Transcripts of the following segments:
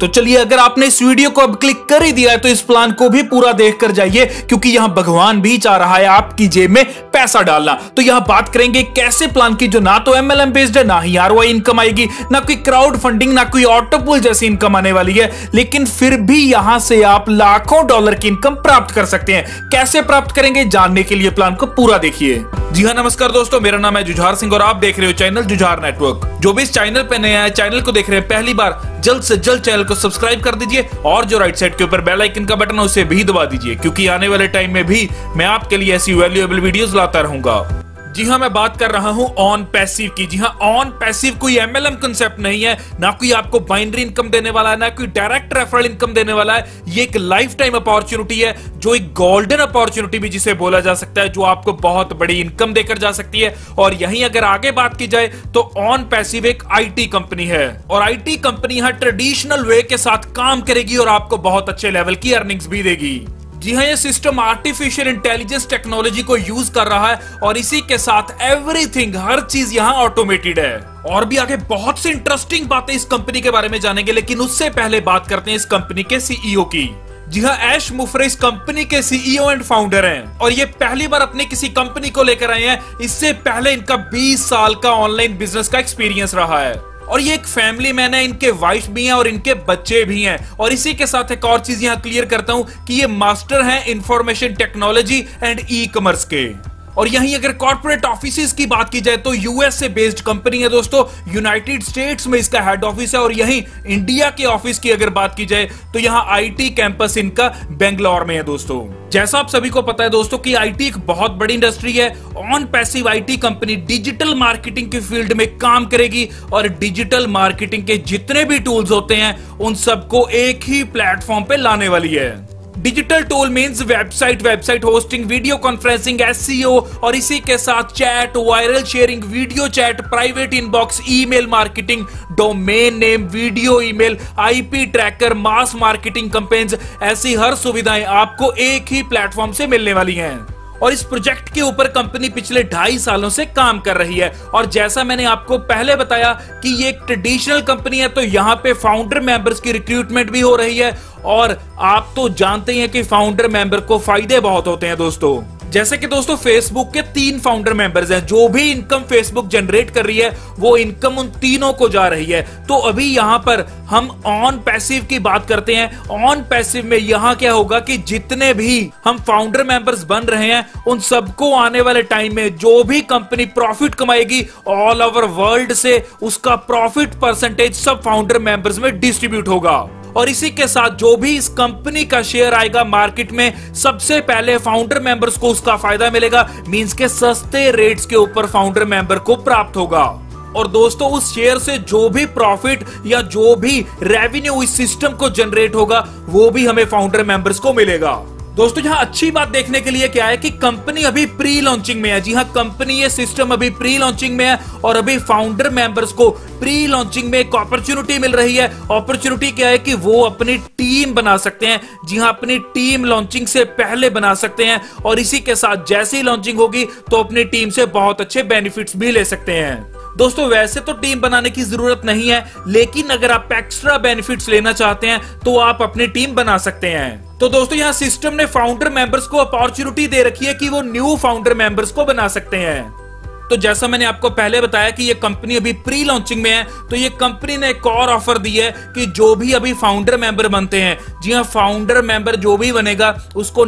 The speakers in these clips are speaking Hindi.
तो चलिए, अगर आपने इस वीडियो को अब क्लिक कर ही दिया है तो इस प्लान को भी पूरा देख कर जाइए, क्योंकि यहां भगवान भी चाह रहा है आपकी जेब में पैसा डालना। तो यहां बात करेंगे कैसे प्लान की जो ना तो MLM बेस्ड है, ना ही ROI इनकम आएगी, ना कोई क्राउड फंडिंग, ना कोई ऑटोपुल जैसी इनकम आने वाली है, लेकिन फिर भी यहां से आप लाखों डॉलर की इनकम प्राप्त कर सकते हैं। कैसे प्राप्त करेंगे, जानने के लिए प्लान को पूरा देखिए। जी हाँ, नमस्कार दोस्तों, मेरा नाम है जुझार सिंह और आप देख रहे हो चैनल जुझार नेटवर्क। जो भी इस चैनल पे नया है, चैनल को देख रहे हैं पहली बार, जल्द से जल्द चैनल को सब्सक्राइब कर दीजिए और जो राइट साइड के ऊपर बेल आइकन का बटन है उसे भी दबा दीजिए, क्योंकि आने वाले टाइम में भी मैं आपके लिए ऐसी वैल्यूएबल वीडियोस लाता रहूंगा। जी हाँ, मैं बात कर रहा हूं ऑन पैसिव की। जी हाँ, ऑन पैसिव कोई MLM कंसेप्ट नहीं है, ना कोई आपको बाइनरी इनकम देने वाला है, ना कोई डायरेक्ट रेफरल इनकम देने वाला है। ये एक लाइफ टाइम अपॉर्चुनिटी है, जो एक गोल्डन अपॉर्चुनिटी भी जिसे बोला जा सकता है, जो आपको बहुत बड़ी इनकम देकर जा सकती है। और यहीं अगर आगे बात की जाए तो ऑन पैसिव एक IT कंपनी है, और IT कंपनी यहां ट्रेडिशनल वे के साथ काम करेगी और आपको बहुत अच्छे लेवल की अर्निंग्स भी देगी। जी हाँ, ये सिस्टम आर्टिफिशियल इंटेलिजेंस टेक्नोलॉजी को यूज कर रहा है और इसी के साथ एवरीथिंग, हर चीज यहाँ ऑटोमेटेड है। और भी आगे बहुत सी इंटरेस्टिंग बातें इस कंपनी के बारे में जानेंगे, लेकिन उससे पहले बात करते हैं इस कंपनी के CEO की। जी हाँ, ऐश मुफरे इस कंपनी के CEO एंड फाउंडर हैं और ये पहली बार अपनी किसी कंपनी को लेकर आए हैं। इससे पहले इनका 20 साल का ऑनलाइन बिजनेस का एक्सपीरियंस रहा है और ये एक फैमिली मैन है। इनके वाइफ भी हैं और इनके बच्चे भी हैं। और इसी के साथ एक और चीज यहां क्लियर करता हूं कि ये मास्टर हैं इंफॉर्मेशन टेक्नोलॉजी एंड ई-कॉमर्स के। और यहीं अगर कॉर्पोरेट ऑफिसेज की बात की जाए तो US से बेस्ड कंपनी है दोस्तों, यूनाइटेड स्टेट्स में इसका हेड ऑफिस है। और यहीं इंडिया के ऑफिस की अगर बात की जाए तो यहाँ IT कैंपस इनका बेंगलोर में है दोस्तों। जैसा आप सभी को पता है दोस्तों कि IT एक बहुत बड़ी इंडस्ट्री है। OnPassive IT company digital marketing की फील्ड में काम करेगी और डिजिटल मार्केटिंग के जितने भी टूल्स होते हैं उन सबको एक ही प्लेटफॉर्म पे लाने वाली है। Digital tool means website hosting, video conferencing, SEO और इसी के साथ chat, viral sharing, video chat, private inbox, email marketing, domain name, video email, IP tracker, mass marketing campaigns, ऐसी हर सुविधाएं आपको एक ही प्लेटफॉर्म से मिलने वाली हैं। और इस प्रोजेक्ट के ऊपर कंपनी पिछले 2.5 सालों से काम कर रही है। और जैसा मैंने आपको पहले बताया कि ये एक ट्रेडिशनल कंपनी है, तो यहाँ पे फाउंडर मेंबर्स की रिक्रूटमेंट भी हो रही है। और आप तो जानते ही हैं कि फाउंडर मेंबर को फायदे बहुत होते हैं दोस्तों। जैसे कि दोस्तों फेसबुक के 3 फाउंडर मेंबर्स हैं। जो भी इनकम फेसबुक जनरेट कर रही है वो इनकम उन तीनों को जा रही है। तो अभी यहां पर हम ऑन पैसिव की बात करते हैं। ऑन पैसिव में यहां क्या होगा कि जितने भी हम फाउंडर मेंबर्स बन रहे हैं उन सबको आने वाले टाइम में जो भी कंपनी प्रॉफिट कमाएगी ऑल ओवर वर्ल्ड से उसका प्रॉफिट परसेंटेज सब फाउंडर मेंबर्स में डिस्ट्रीब्यूट होगा। और इसी के साथ जो भी इस कंपनी का शेयर आएगा मार्केट में, सबसे पहले फाउंडर मेंबर्स को उसका फायदा मिलेगा। मींस के सस्ते रेट्स के ऊपर फाउंडर मेंबर को प्राप्त होगा। और दोस्तों उस शेयर से जो भी प्रॉफिट या जो भी रेवेन्यू इस सिस्टम को जनरेट होगा वो भी हमें फाउंडर मेंबर्स को मिलेगा। दोस्तों यहाँ अच्छी बात देखने के लिए क्या है कि कंपनी अभी प्री लॉन्चिंग में है। जी हाँ, कंपनी ये सिस्टम अभी प्री लॉन्चिंग में है और अभी फाउंडर मेंबर्स को प्री लॉन्चिंग में एक अपॉर्चुनिटी मिल रही है। अपॉर्चुनिटी क्या है कि वो अपनी टीम बना सकते हैं। जी हाँ, अपनी टीम लॉन्चिंग से पहले बना सकते हैं और इसी के साथ जैसे ही लॉन्चिंग होगी तो अपनी टीम से बहुत अच्छे बेनिफिट्स भी ले सकते हैं। दोस्तों वैसे तो टीम बनाने की जरूरत नहीं है, लेकिन अगर आप एक्स्ट्रा बेनिफिट्स लेना चाहते हैं तो आप अपनी टीम बना सकते हैं। तो दोस्तों यहाँ सिस्टम ने फाउंडर मेंबर्स को अपॉर्चुनिटी दे रखी है कि वो न्यू फाउंडर मेंबर्स को बना सकते हैं। तो जैसा मैंने आपको पहले बताया कि ये कंपनी अभी प्री लॉन्चिंग में है, तो ये कंपनी ने एक और ऑफर दी है कि जो भी अभी फाउंडर मेंबर बनते हैं, जी हाँ, फाउंडर मेंबर जो भी बनेगा उसको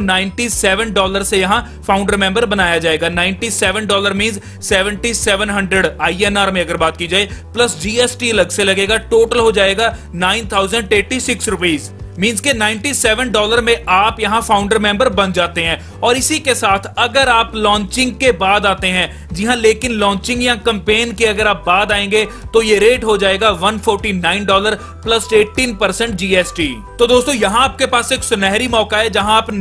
$97 से यहाँ फाउंडर मेंबर बनाया जाएगा। $97 मींस 7700 INR में अगर बात की जाए, प्लस GST अलग से लगेगा, टोटल हो जाएगा 9086 रुपीज। मींस के $97 में आप यहां फाउंडर मेंबर बन जाते हैं। और इसी के साथ अगर आप लॉन्चिंग के बाद आते हैं, जी हां, लेकिन लॉन्चिंग या कैंपेन के अगर आप बाद आएंगे तो ये रेट हो जाएगा $149 प्लस 18% GST। तो दोस्तों यहां आपके पास एक सुनहरी मौका है जहां आप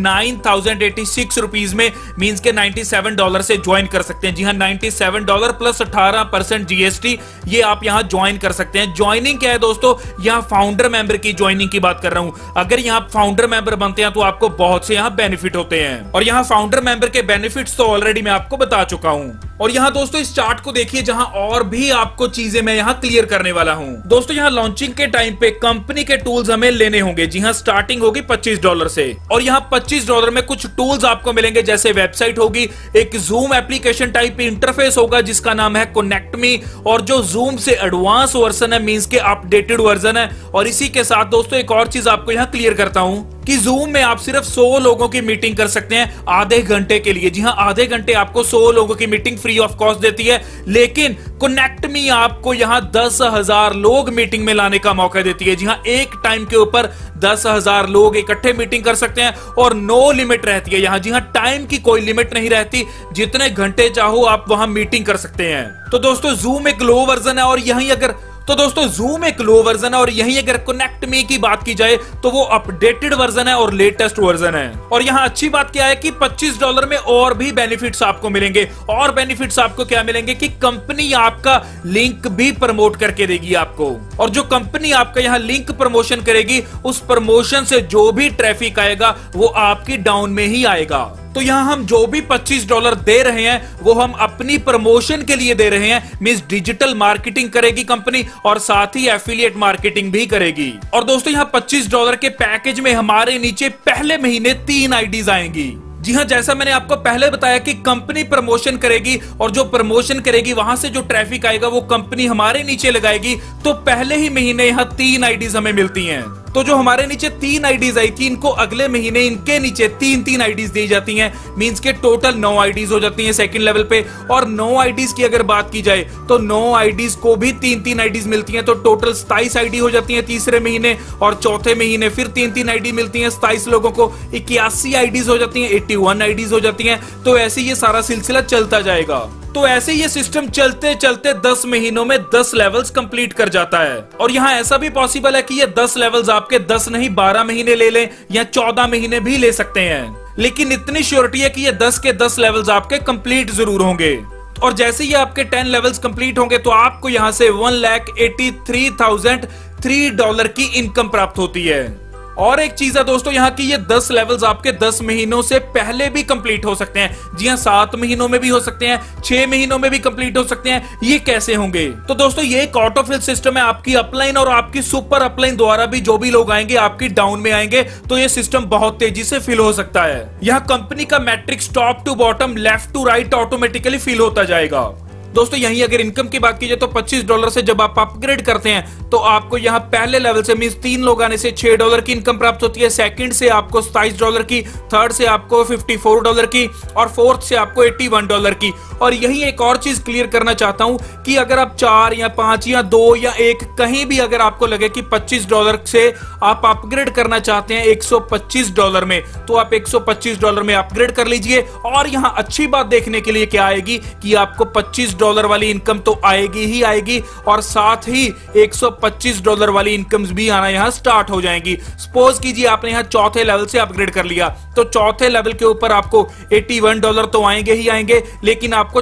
9086 रुपीज में मींस के $97 से ज्वाइन कर सकते हैं। जी हां, $97 प्लस 18% GST, ये आप यहां ज्वाइन कर सकते हैं। ज्वाइनिंग क्या है दोस्तों, यहां फाउंडर मेंबर की ज्वाइनिंग की बात कर रहा हूं। अगर यहाँ फाउंडर मेंबर बनते हैं तो आपको बहुत से यहाँ बेनिफिट होते हैं और यहाँ फाउंडर मेंबर के बेनिफिट्स तो ऑलरेडी मैं आपको बता चुका हूँ। और यहाँ दोस्तों इस चार्ट को देखिए जहां और भी आपको चीजें मैं यहाँ क्लियर करने वाला हूँ। दोस्तों यहाँ लॉन्चिंग के टाइम पे कंपनी के टूल्स हमें लेने होंगे। जी हाँ, स्टार्टिंग होगी $25 से और यहाँ $25 में कुछ टूल्स आपको मिलेंगे, जैसे वेबसाइट होगी, एक जूम एप्लीकेशन टाइप इंटरफेस होगा जिसका नाम है कनेक्ट मी, और जो जूम से एडवांस वर्जन है, मींस के अपडेटेड वर्जन है। और इसी के साथ दोस्तों एक और चीज आपको यहाँ क्लियर करता हूँ कि जूम में आप सिर्फ 100 लोगों की मीटिंग कर सकते हैं आधे घंटे के लिए। जी हाँ, आधे घंटे आपको 100 लोगों की मीटिंग फ्री ऑफ कॉस्ट देती है, लेकिन कनेक्ट मी आपको यहाँ 10,000 लोग मीटिंग में लाने का मौका देती है। जी हाँ, एक टाइम के ऊपर 10,000 लोग इकट्ठे मीटिंग कर सकते हैं और नो लिमिट रहती है यहाँ। जी हाँ, टाइम की कोई लिमिट नहीं रहती, जितने घंटे चाहो आप वहां मीटिंग कर सकते हैं। तो दोस्तों जूम एक लो वर्जन है और यहीं अगर कनेक्ट मी की बात की जाए तो वो अपडेटेड वर्जन है और लेटेस्ट वर्जन है। और यहाँ अच्छी बात क्या है कि $25 में और भी बेनिफिट्स आपको मिलेंगे। और बेनिफिट्स आपको क्या मिलेंगे कि कंपनी आपका लिंक भी प्रमोट करके देगी आपको, और जो कंपनी आपका यहाँ लिंक प्रमोशन करेगी उस प्रमोशन से जो भी ट्रैफिक आएगा वो आपकी डाउन में ही आएगा। तो यहाँ हम जो भी $25 दे रहे हैं वो हम अपनी प्रमोशन के लिए दे रहे हैं, मींस डिजिटल मार्केटिंग करेगी कंपनी और साथ ही एफिलिएट मार्केटिंग भी करेगी। और दोस्तों यहाँ $25 के पैकेज में हमारे नीचे पहले महीने 3 आईडीज आएंगी। जी हाँ, जैसा मैंने आपको पहले बताया कि कंपनी प्रमोशन करेगी और जो प्रमोशन करेगी वहां से जो ट्रैफिक आएगा वो कंपनी हमारे नीचे लगाएगी। तो पहले ही महीने यहाँ 3 आईडीज हमें मिलती हैं। तो जो हमारे नीचे 3 आईडीज आई थी, इनको अगले महीने इनके नीचे 3 आईडीज दी जाती हैं, मींस के टोटल 9 आईडीज हो जाती हैं सेकंड लेवल पे। और 9 आईडीज की अगर बात की जाए तो 9 आईडीज को भी 3 आईडीज मिलती हैं, तो टोटल 27 आईडी हो जाती हैं तीसरे महीने। और चौथे महीने फिर 3 आईडी मिलती हैं 27 लोगों को, 81 आईडीज हो जाती हैं, 81 आईडीज हो जाती हैं। तो ऐसे ये सारा सिलसिला चलता जाएगा। तो ऐसे ये सिस्टम चलते चलते 10 महीनों में 10 लेवल्स कंप्लीट कर जाता है। और यहाँ ऐसा भी पॉसिबल है कि ये 10 लेवल्स आपके 10 नहीं 12 महीने ले लें या 14 महीने भी ले सकते हैं, लेकिन इतनी श्योरिटी है कि ये 10 के 10 लेवल्स आपके कंप्लीट जरूर होंगे। और जैसे ही आपके 10 लेवल्स कंप्लीट होंगे तो आपको यहाँ से $1,83,003 की इनकम प्राप्त होती है। और एक चीज है दोस्तों यहाँ की, ये 10 लेवल्स आपके 10 महीनों से पहले भी कंप्लीट हो सकते हैं। जी हाँ, 7 महीनों में भी हो सकते हैं, 6 महीनों में भी कंप्लीट हो सकते हैं। ये कैसे होंगे? तो दोस्तों ये एक ऑटोफिल सिस्टम है। आपकी अपलाइन और आपकी सुपर अपलाइन द्वारा भी जो भी लोग आएंगे आपकी डाउन में आएंगे, तो ये सिस्टम बहुत तेजी से फिल हो सकता है। यहाँ कंपनी का matrix top to bottom, left to right automatically fill होता जाएगा। दोस्तों यहीं अगर इनकम की बात की जाए तो $25 से जब आप अपग्रेड करते हैं तो आपको यहाँ पहले लेवल से मींस 3 लोग आने से $6 की इनकम प्राप्त होती है, सेकंड से आपको $27 की, थर्ड से आपको $54 की और फोर्थ से आपको $81 की। और यही एक और चीज क्लियर करना चाहता हूं कि अगर आप 4 या 5 या 2 या 1 कहीं भी अगर आपको लगे कि $25 से आप अपग्रेड करना चाहते हैं $125 में, तो आप $125 में अपग्रेड कर लीजिए। और यहाँ अच्छी बात देखने के लिए क्या आएगी कि आपको $25 वाली इनकम तो आएगी ही आएगी, और साथ ही $125 वाली इनकम्स भी आना यहाँ स्टार्ट हो जाएंगी। सपोज कीजिए आपने यहाँ चौथे लेवल से अपग्रेड कर लिया, तो चौथे लेवल के ऊपर आपको $81 तो आएंगे ही आएंगे, लेकिन आपको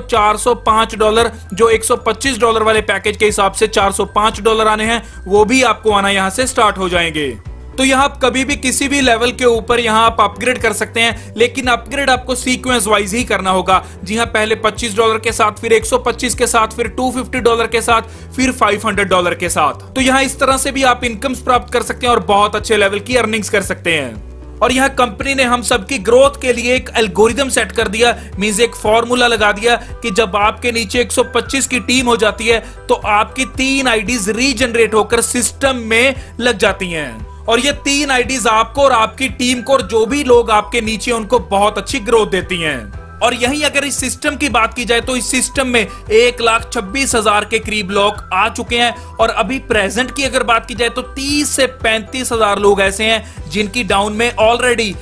$405 जो $125 वाले पैकेज के हिसाब से $405 आने हैं, वो भी आपको आना यहाँ से स्टार्ट हो जाएंगे। तो यहाँ आप कभी भी किसी भी लेवल के ऊपर यहाँ आप अपग्रेड कर सकते हैं, लेकिन अपग्रेड आपको सीक्वेंस वाइज ही करना होगा। जी हाँ, पहले $25 के साथ, फिर $125 के साथ, फिर $250 के साथ, फिर $500 के साथ। तो यहाँ इस तरह से भी आप इनकम्स प्राप्त कर सकते हैं और बहुत अच्छे लेवल की अर्निंग्स कर सकते हैं। और यहाँ कंपनी ने हम सबकी ग्रोथ के लिए एक एल्गोरिथम सेट कर दिया, मींस एक फॉर्मूला लगा दिया कि जब आपके नीचे 125 की टीम हो जाती है तो आपकी 3 आईडीज रीजनरेट होकर सिस्टम में लग जाती हैं। और ये 3 आईडीज आपको और आपकी टीम को और जो भी लोग आपके नीचे उनको बहुत अच्छी ग्रोथ देती हैं। और यहीं अगर इस सिस्टम की बात की जाए तो इस सिस्टम में 1,26,000 के करीब लोग आ चुके हैं। और अभी प्रेजेंट की अगर बात की जाए तो 30 से 35,000 लोग ऐसे हैं जिनकी डाउन में ऑलरेडी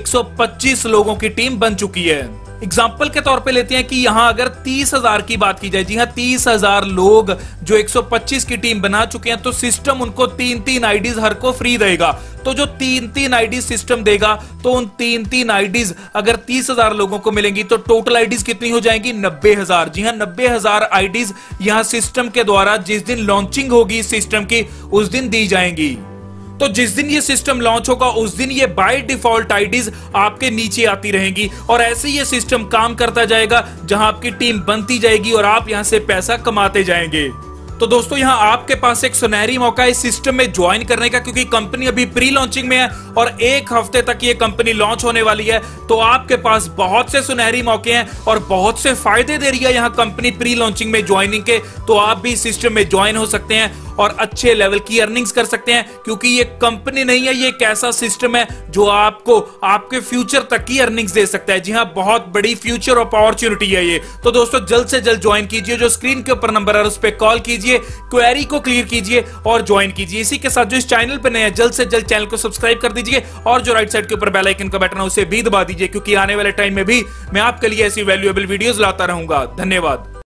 125 लोगों की टीम बन चुकी है। एग्जाम्पल के तौर पे लेते हैं कि यहां अगर 30,000 की बात की जाए, जी हाँ 30,000 लोग जो 125 की टीम बना चुके हैं, तो सिस्टम उनको 3 आईडीज हर को फ्री देगा। तो जो 3 आईडीज सिस्टम देगा, तो उन 3 आईडीज अगर 30,000 लोगों को मिलेंगी तो टोटल आईडीज कितनी हो जाएंगी? 90,000। जी हाँ, 90,000 आईडीज यहाँ सिस्टम के द्वारा जिस दिन लॉन्चिंग होगी सिस्टम की उस दिन दी जाएंगी। तो जिस दिन ये सिस्टम लॉन्च होगा उस दिन ये बाय डिफॉल्ट आईडीज आपके नीचे आती रहेंगी और ऐसे ये सिस्टम काम करता जाएगा, जहां आपकी टीम बनती जाएगी और आप यहां से पैसा कमाते जाएंगे। तो दोस्तों यहां आपके पास एक सुनहरी मौका है इस सिस्टम में ज्वाइन करने का, क्योंकि कंपनी अभी प्री लॉन्चिंग में है और 1 हफ्ते तक ये कंपनी लॉन्च होने वाली है। तो आपके पास बहुत से सुनहरी मौके हैं और बहुत से फायदे दे रही है यहां कंपनी प्री लॉन्चिंग में ज्वाइनिंग के। तो आप भी इस सिस्टम में ज्वाइन हो सकते हैं और अच्छे लेवल की अर्निंग्स कर सकते हैं, क्योंकि ये कंपनी नहीं है, ये एक ऐसा सिस्टम है जो आपको आपके फ्यूचर तक की अर्निंग्स दे सकता है। जी हाँ, बहुत बड़ी फ्यूचर अपॉर्चुनिटी है ये। तो दोस्तों जल्द से जल्द ज्वाइन कीजिए, जो स्क्रीन के ऊपर नंबर है उस पर कॉल कीजिए, क्वेरी को क्लियर कीजिए और ज्वाइन कीजिए। इसी के साथ जो इस चैनल पर नए हैं जल्द से जल्द चैनल को सब्सक्राइब कर दीजिए और जो राइट साइड के ऊपर बेल आइकन का बटन है उसे भी दबा दीजिए, क्योंकि आने वाले टाइम में भी मैं आपके लिए ऐसी वैल्यूएबल वीडियोस लाता रहूंगा। धन्यवाद।